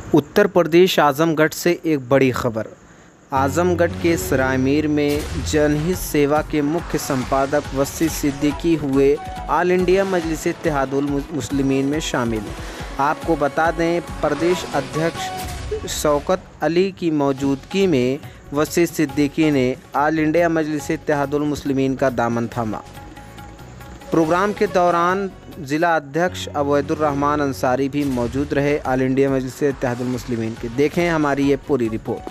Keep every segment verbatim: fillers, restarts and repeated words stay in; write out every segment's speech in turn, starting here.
उत्तर प्रदेश आजमगढ़ से एक बड़ी खबर। आजमगढ़ के सरायमीर में जनहित सेवा के मुख्य संपादक वसी सिद्दीकी हुए ऑल इंडिया मजलिस इत्तेहादुल मुस्लिमीन में शामिल। आपको बता दें, प्रदेश अध्यक्ष शौकत अली की मौजूदगी में वसी सिद्दीकी ने ऑल इंडिया मजलिस इत्तेहादुल मुस्लिमीन का दामन थामा। प्रोग्राम के दौरान ज़िला अध्यक्ष अवैदुर रहमान अंसारी भी मौजूद रहे। ऑल इंडिया मजलिस इत्तेहादुल मुस्लिमीन के देखें हमारी ये पूरी रिपोर्ट।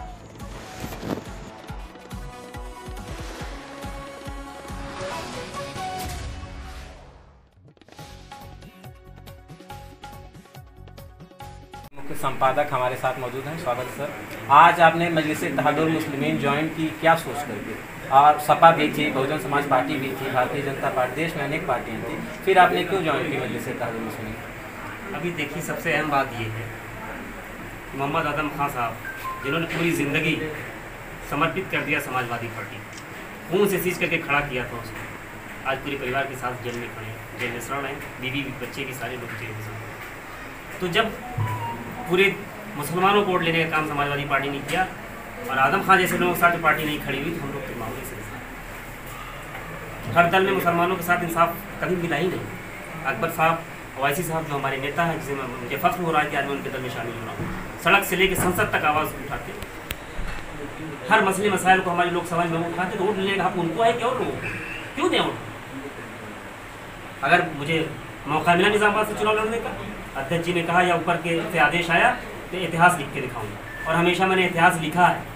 मुख्य संपादक हमारे साथ मौजूद हैं। स्वागत सर। आज आपने मजलिस इत्तेहादुल मुस्लिमीन ज्वाइन की, क्या सोच करके? और सपा भी थी, बहुजन समाज पार्टी भी थी, भारतीय जनता पार्टी, देश में अनेक पार्टियां थी, फिर आपने क्यों ज्वाइन की मजलिस इत्तेहादुल मुस्लिमीन? अभी देखिए, सबसे अहम बात ये है, मोहम्मद आदम खान साहब, जिन्होंने पूरी ज़िंदगी समर्पित कर दिया समाजवादी पार्टी, खून से सींच करके खड़ा किया था उसको, आज पूरे परिवार के साथ जेल में खड़े हैं, जेल में शरण हैं, बीवी बच्चे भी सारे लोग जेल में शरण। तो जब पूरे मुसलमानों को वोट लेने का काम समाजवादी पार्टी ने किया और आदम खान जैसे लोगों के साथ पार्टी नहीं खड़ी हुई, तो हम लोग के मामले से हर दल में मुसलमानों के साथ इंसाफ कभी मिला ही नहीं। अकबर साहब, ओवैसी साहब जो हमारे नेता हैं, जिसे मुझे फख्र हो रहा है कि आज मैं उनके दल में शामिल हो रहा हूँ, सड़क से लेकर संसद तक आवाज़ उठाते, हर मसले मसाइल को हमारी लोकसभा में उठाते। तो वोट लेने का हक उनको है कि और लोगों को क्यों दें वोट? अगर मुझे मौका मिला निज़ामाबाद से चुनाव लड़ने का, अध्यक्ष जी ने कहा या ऊपर के से आदेश आया तो इतिहास लिख के दिखाऊंगा, और हमेशा मैंने इतिहास लिखा है।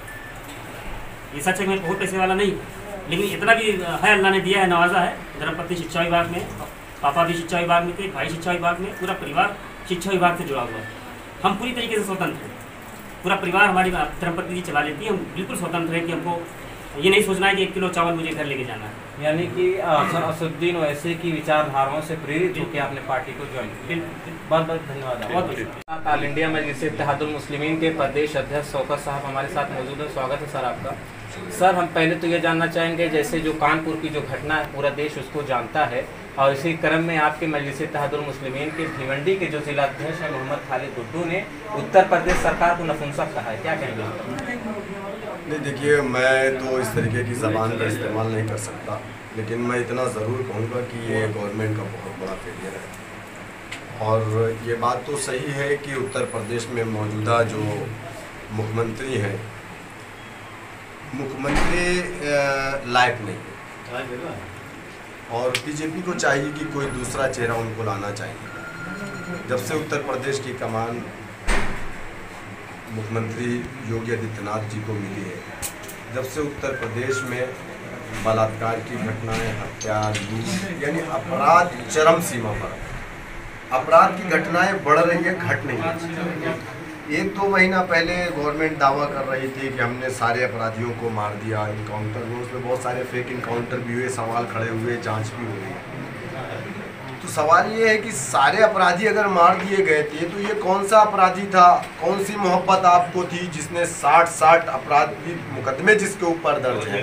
ये सच है कि मैं बहुत पैसे वाला नहीं, लेकिन इतना भी है, अल्लाह ने दिया है, नवाजा है। धर्मपत्नी शिक्षा विभाग में, पापा भी शिक्षा विभाग में थे, भाई शिक्षा विभाग में, पूरा परिवार शिक्षा विभाग से जुड़ा हुआ है। हम पूरी तरीके से स्वतंत्र हैं, पूरा परिवार हमारी धर्मपत्नी जी चला लेती है। हम बिल्कुल स्वतंत्र हैं कि हमको ये नहीं सोचना है कि एक किलो चावल मुझे घर लेके जाना है। यानी कि असदुद्दीन ओवैसी की विचारधाराओं से प्रेरित होकर आपने पार्टी को ज्वाइन किया। बहुत बहुत धन्यवाद। बहुत ऑल इंडिया मजलिस इत्तेहादुल मुस्लिमीन के प्रदेश अध्यक्ष शौकत साहब हमारे साथ मौजूद है। स्वागत है सर आपका। सर, हम पहले तो ये जानना चाहेंगे, जैसे जो कानपुर की जो घटना है पूरा देश उसको जानता है, और इसी क्रम में आपके मजलिस इत्तेहादुल मुस्लिमीन के भिवंडी के जो जिला अध्यक्ष हैं मोहम्मद खालिद गुड्डू ने उत्तर प्रदेश सरकार को नपुंसक कहा है, क्या कहेंगे? नहीं, देखिए, मैं तो इस तरीके की ज़बान का इस्तेमाल नहीं कर सकता, लेकिन मैं इतना ज़रूर कहूँगा कि ये गवर्नमेंट का बहुत बड़ा फेलियर है। और ये बात तो सही है कि उत्तर प्रदेश में मौजूदा जो मुख्यमंत्री हैं, मुख्यमंत्री लायक नहीं है, और बीजेपी को चाहिए कि कोई दूसरा चेहरा उनको लाना चाहिए। जब से उत्तर प्रदेश की कमान मुख्यमंत्री योगी आदित्यनाथ जी को मिली है, जब से उत्तर प्रदेश में बलात्कार की घटनाएं, हत्या, लूट, यानी अपराध चरम सीमा पर, अपराध की घटनाएं बढ़ रही है, घट नहीं रही। एक दो महीना पहले गवर्नमेंट दावा कर रही थी कि हमने सारे अपराधियों को मार दिया इनकाउंटर में, उसमें बहुत सारे फेक इनकाउंटर भी हुए, सवाल खड़े हुए, जांच भी हुई। तो सवाल ये है कि सारे अपराधी अगर मार दिए गए थे, तो ये कौन सा अपराधी था, कौन सी मोहब्बत आपको थी जिसने साठ साठ अपराधी मुकदमे जिसके ऊपर दर्ज है,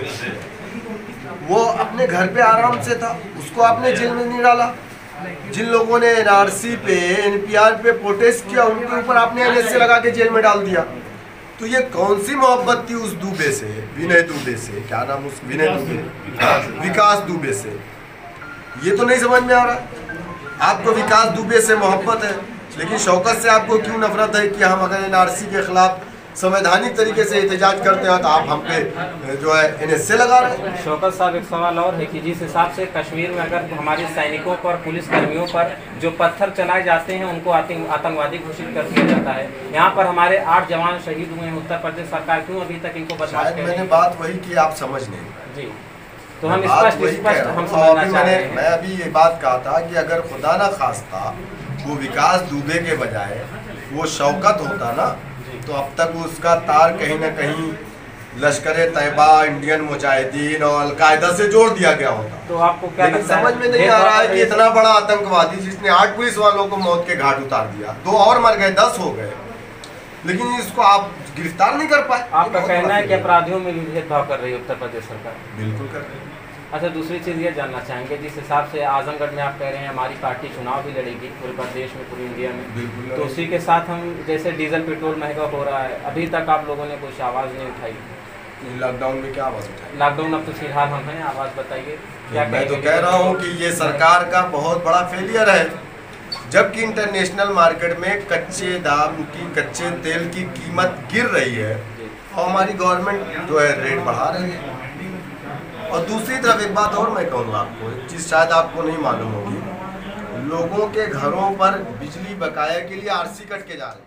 वो अपने घर पे आराम से था, उसको आपने जेल में नहीं डाला। जिन लोगों ने एनआरसी पे, एनपीआर पे प्रोटेस्ट किया, उनके ऊपर आपने एनएसए लगा के जेल में डाल दिया। तो ये कौन सी मोहब्बत थी उस दुबे से, विनय दुबे से, क्या नाम उस विनय दुबे, विकास दुबे से? ये तो नहीं समझ में आ रहा। आपको विकास दुबे से मोहब्बत है, लेकिन शौकत से आपको क्यों नफरत है कि हम अगर एनआरसी के खिलाफ संवैधानिक तरीके से एहतजाज करते हैं तो आप हम पे जो है एनएसए लगा रहे हैं? शौकत साहब, एक सवाल और है कि जिस हिसाब से कश्मीर में अगर हमारे सैनिकों पर, पुलिस कर्मियों पर जो पत्थर चलाए जाते हैं उनको आतंकवादी घोषित कर दिया जाता है, यहाँ पर हमारे आठ जवान शहीद हुए हैं, उत्तर प्रदेश सरकार क्यों अभी तक इनको बर्दाश्त कर रही है? मैंने बात वही की, आप समझ नहीं जी। तो हम स्पष्ट स्पष्ट हम समझना चाह रहे हैं। मैं अभी ये बात कहा था कि अगर खुदा ना खास्ता वो विकास दुबे के बजाय वो शौकत होता ना, तो अब तक उसका तार कहीं ना कहीं लश्कर तैयबा, इंडियन मुजाहिदीन और अलकायदा से जोड़ दिया गया होता। तो आपको क्या लेकिन समझ में नहीं आ रहा है कि इतना बड़ा आतंकवादी जिसने आठ पुलिस वालों को मौत के घाट उतार दिया, दो और मर गए, दस हो गए, लेकिन इसको आप गिरफ्तार नहीं कर पाए। आपका कहना है कि अपराधियों में भेदभाव कर रही है उत्तर प्रदेश सरकार? बिल्कुल कर रही है। अच्छा, दूसरी चीज़ ये जानना चाहेंगे, जिस हिसाब से आजमगढ़ में आप कह रहे हैं हमारी पार्टी चुनाव भी लड़ेगी पूरे प्रदेश में, पूरी इंडिया में, तो उसी के साथ हम जैसे डीजल पेट्रोल महंगा हो रहा है, अभी तक आप लोगों ने कुछ आवाज़ नहीं उठाई। लॉकडाउन में क्या आवाज़ उठाई? लॉकडाउन अब तो फिलहाल हम हैं, आवाज़ बताइए क्या। मैं तो कह रहा हूँ कि ये सरकार का बहुत बड़ा फेलियर है, जबकि इंटरनेशनल मार्केट में कच्चे दाम की कच्चे तेल की कीमत गिर रही है और हमारी गवर्नमेंट जो है रेट बढ़ा रही है। और दूसरी तरफ एक बात और मैं कहूँगा आपको, एक चीज़ शायद आपको नहीं मालूम होगी, लोगों के घरों पर बिजली बकाया के लिए आरसी कट के जा रहे हैं।